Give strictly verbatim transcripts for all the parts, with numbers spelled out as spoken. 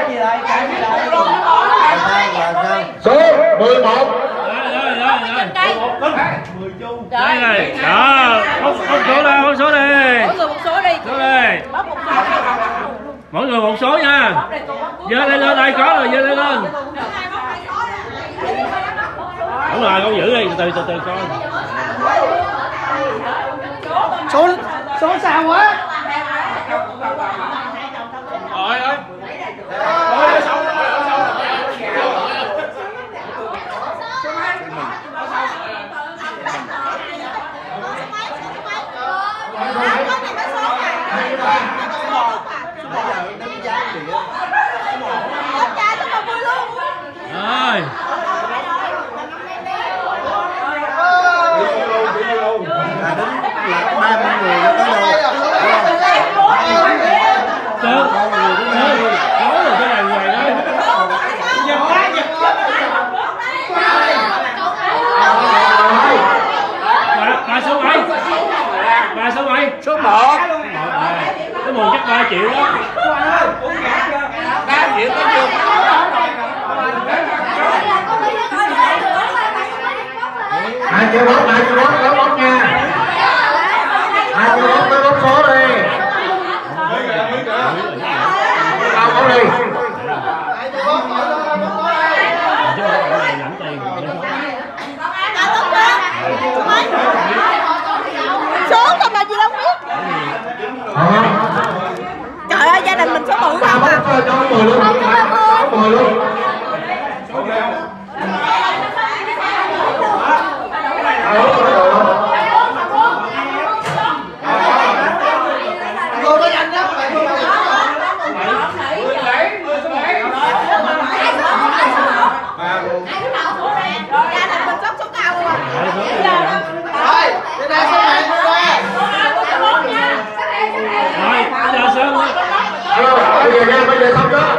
gì đây? Cái gì đây? Số mười một. Rồi rồi rồi. mười chung. Đây này. Đó, bóc bóc số đây, bóc số đây. Mỗi người một số đi. Số đây. Bóc một số. Mỗi người một số nha. Giơ lên lên đây có rồi, giơ lên lên. Đúng rồi, con giữ đi, từ từ từ con. Số số sao quá? Rồi ơi. Rồi. ba mươi người nó tới đâu? Được. Có rồi cái này vậy đó. Giật quá giật quá. Bà, bà số mấy? Bà số mấy? Số một. Cái mùi chắc ba triệu đó. ba triệu có chưa? Hai triệu bóp, hai triệu bóp, bóp bóp nha. Hai triệu bóp tới bóp số đi. Đâu có đi. Số không là gì đâu biết. Trời ơi, gia đình mình số bự không à. Cho mười luôn. Cho mười luôn. Cô có nhanh lắm. Gia đình mình sắp số cao luôn à. Rồi, đây này số này cô ra. Rồi, bây giờ sao? Bây giờ nha, bây giờ xong chưa?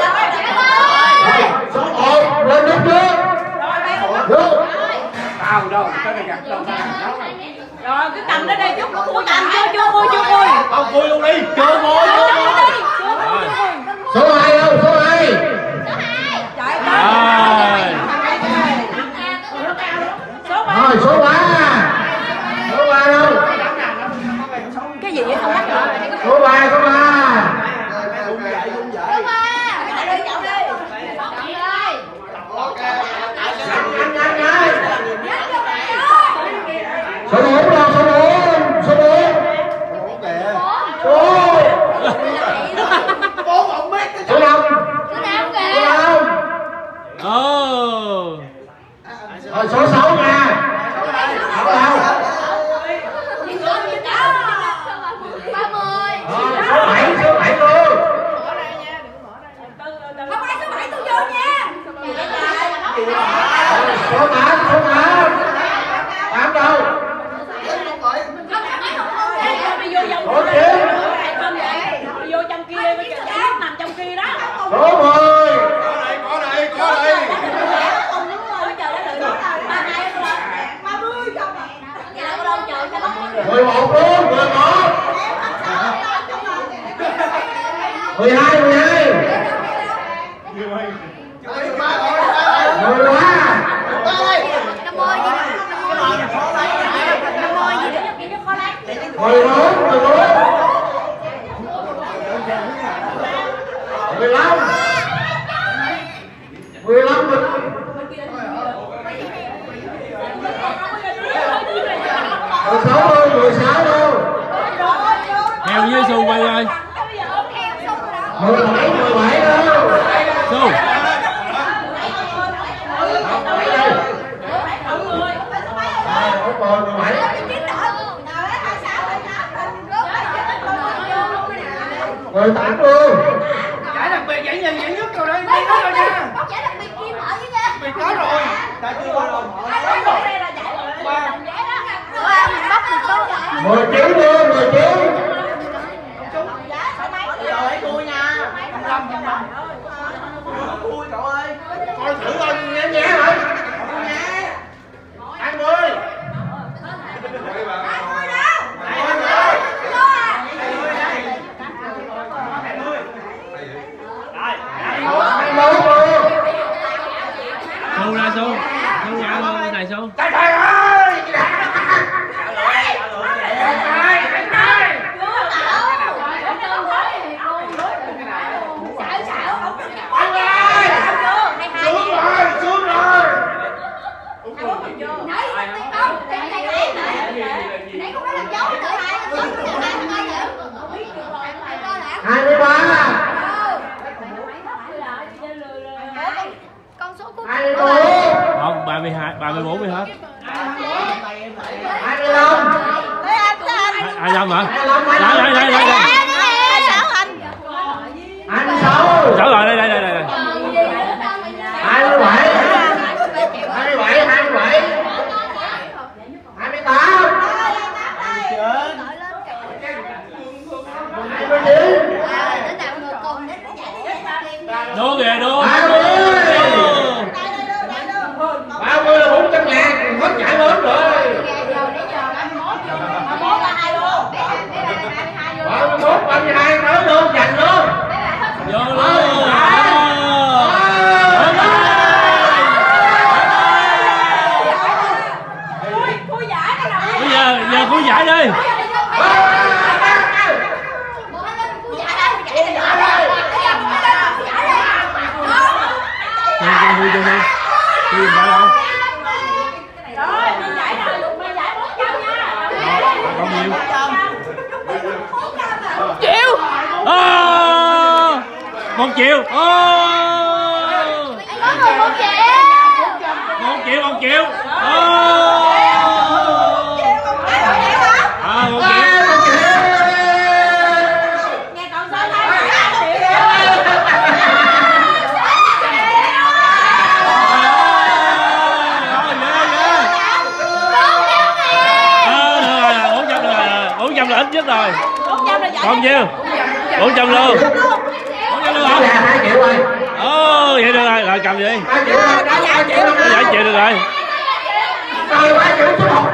Số một lên nước chưa? Được. Tao đâu, cái này gặt đâu ta. Rồi cứ cầm nó đây chút, vui cầm chưa chưa vui chưa vui. Ông vui luôn đi. Chưa vui. Số hai đâu? Số hai. Rồi số ba. Số ba đâu? Cái gì vậy không bắt được. Số ba, số ba. Số bốn đâu? Số bốn. Số bốn. Số Bốn ông biết. số năm. Số năm. Ồ. Rồi số sáu nha. Số đâu? Số bảy, số bảy luôn. Số tám, số tám. Tám đâu? Số chín. Vô trong kia đi, nó nằm trong kia đó. Số mười. Có đây, có đây. Mười một luôn, mười một. Mười hai, mười hai. Mười ba. Mười bốn, mười bốn. Mười lăm. Mười lăm. Mười sáu luôn, mười sáu luôn. Heo với xu quay ơi. Mười bảy, mười bảy đâu. Xu. Mười bảy. Mười tám luôn. Giải đặc biệt giải nhì giải nhất rồi đây. Đi đó rồi nha. Bóc giải đặc biệt kim ở với nha. Mày có rồi. Ta chưa có rồi. Mười chín luôn, mười chín. Rồi vui nha. Năm năm năm năm. Vui cậu ơi. Coi thử coi nhé nhé hả? Nhé. Hai mươi. mươi hai, ba mươi bốn mươi hết. hai mươi lăm. hai mươi lăm hả? Đây đây đây đây. hai mươi sáu. sáu rồi, đây đây đây đây. hai mươi bảy. hai mươi bảy, hai mươi bảy. hai mươi tám. hai mươi chín. Đô kìa, đô. ba mươi. ba mươi là bốn trăm ngàn, hết giải lớn rồi. ba mươi mốt, ba mươi hai tới luôn, dành luôn. Vô luôn. Bây giờ, giờ khui giải đi. Khui khui khui khui phải không? Còn nhiều. Triệu. Một triệu. Một triệu, một triệu. À, một triệu. bốn trăm là ít nhất rồi. Còn nhiêu? bốn trăm luôn. bốn trăm luôn hả? hai triệu rồi. Ồ, vậy được rồi, rồi cầm gì? hai triệu rồi. hai triệu được rồi. Rồi ba triệu số một.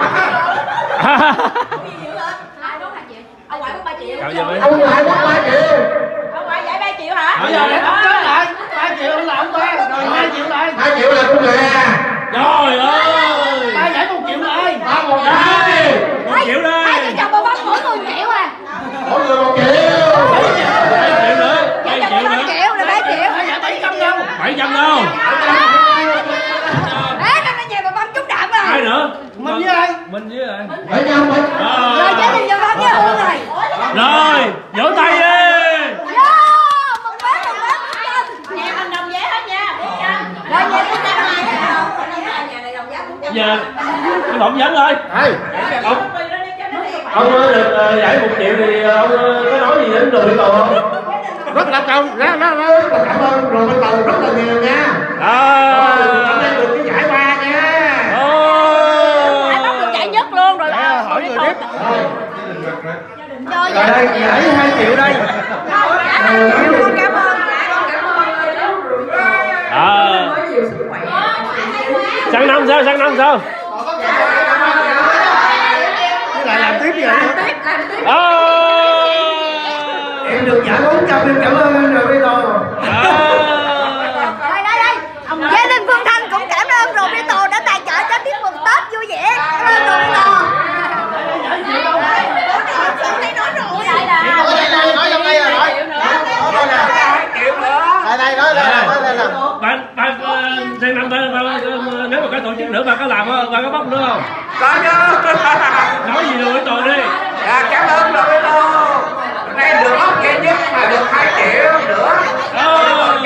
Ông ngoại có ba triệu. Ông ngoại có ba triệu. Ông ngoại giải ba triệu hả? Bây giờ lại không chết lại. ba triệu là ông ba, rồi hai triệu lại. hai triệu là của người à. Trời ơi. Ba giải một triệu lại. Ba một đây. một triệu đây. Hai vợ chồng bà bắt mỗi người một triệu à. Mỗi người một triệu. bảy triệu nữa. bảy triệu nữa. Triệu là ba triệu. Hai giải bảy trăm đâu. bảy trăm đâu. Ê, năm nay nhà bà băm trúng đạn rồi. Ai nữa? Mình với ai? Mình với ai? Bảy trăm mình. Rồi chết đi cho băm với Hương rồi. Rồi, vỗ tay đi. Nhà mình đồng giá hết nha. Rồi nhà chúng ta này nhà này đồng giá bốn trăm. Giờ cái phỏng vấn thôi. Ê, ông ông được uh, giải một triệu thì ông uh, có nói gì đến rồi bị tù không? Rất là cảm rất rất rất cảm ơn rồi bị tù rất là nhiều nha. À. Cảm ơn được cái giải ba nha. Ai bắt được giải nhất luôn rồi. Hỏi người tiếp. Rồi đây giải hai triệu đây. con cảm ơn. À. Sang năm sao? Sang năm sao? Cái lại làm tiếp vậy. À. Em được giải bốn trăm em cảm ơn anh rồi bây giờ. Đây đây đây. Gia đình Phương Thanh cũng cảm ơn Roberto đã tài trợ cho tiết mục Tết vui vẻ. Cảm ơn Roberto. Nói trong đây rồi nói. Đây đây nói đây nói đây nè. Bạn bạn sang năm ba nếu mà có tổ chức nữa bạn có làm không? Bạn có bóc nữa không? Có chứ. Nói gì rồi với tôi đi. Dạ cảm ơn rồi với tôi. Nay được ốc duy nhất mà được hai triệu nữa. Rồi,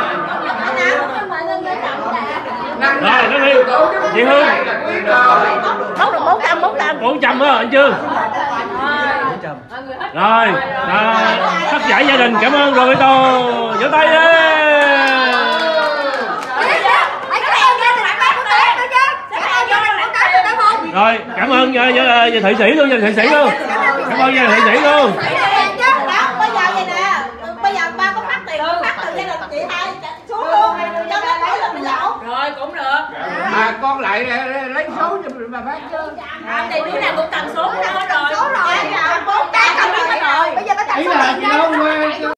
nó đi. Chị Hương. Bóc được bốn trăm, bốn trăm. bốn trăm đó anh chưa? Rồi, à, tất giải gia đình cảm ơn Roberto. Vỗ tay đi. Rồi, cảm ơn uh, uh, Thụy Sĩ luôn, Thụy Sĩ luôn. Cảm ơn Thụy Sĩ luôn. Bây giờ vậy nè, bây giờ ba có phát tiền, phát từ gia đình chị hai xuống luôn, cho nó mỗi lần mình lỗ. Rồi cũng được. Mà con lại lấy số cho mình mà phát chứ. Thì đứa nào cũng cầm số ra hết rồi. Số rồi, bốn trăm cầm hết rồi. Bây giờ có cầm số tiền đâu.